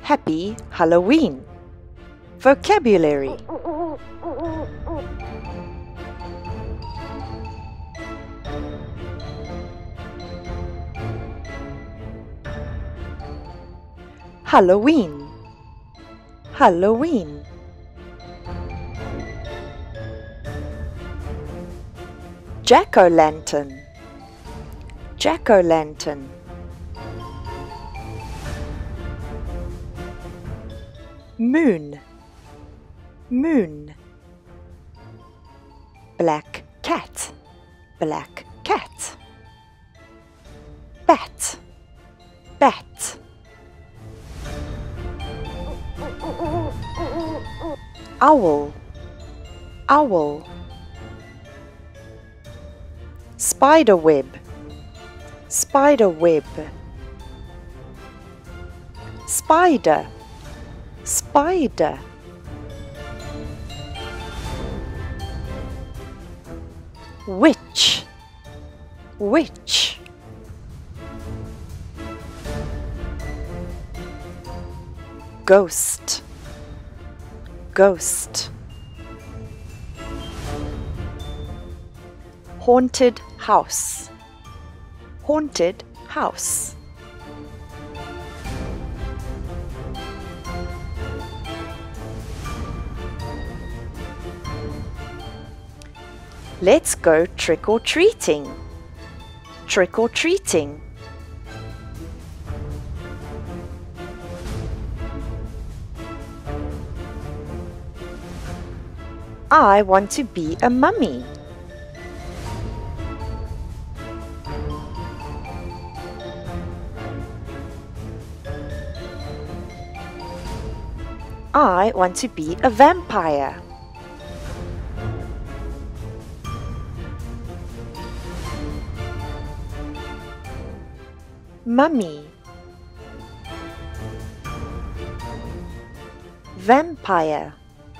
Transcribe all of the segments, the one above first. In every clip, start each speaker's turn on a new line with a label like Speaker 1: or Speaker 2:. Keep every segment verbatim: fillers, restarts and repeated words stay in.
Speaker 1: Happy Halloween. Vocabulary. Halloween. Halloween. Jack-o'-lantern. Jack-o'-lantern. Moon. Moon. Black cat. Black cat. Bat. Bat. Owl. Owl. Spider web. Spider web. Spider. Spider. Witch. Witch. Ghost. Ghost. Haunted house. Haunted house. Let's go trick-or-treating. Trick-or-treating. I want to be a mummy. I want to be a vampire. Mummy. Vampire.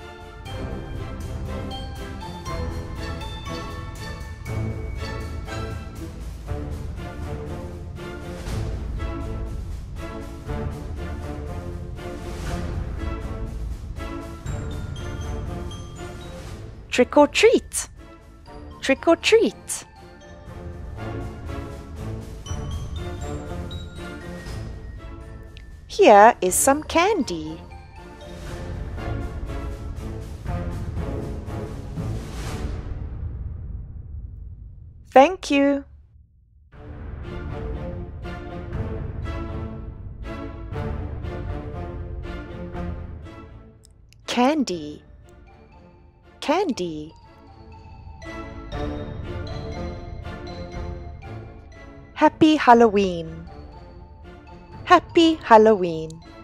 Speaker 1: Trick or treat. Trick or treat. Here is some candy. Thank you. Candy. Candy. Happy Halloween. Happy Halloween.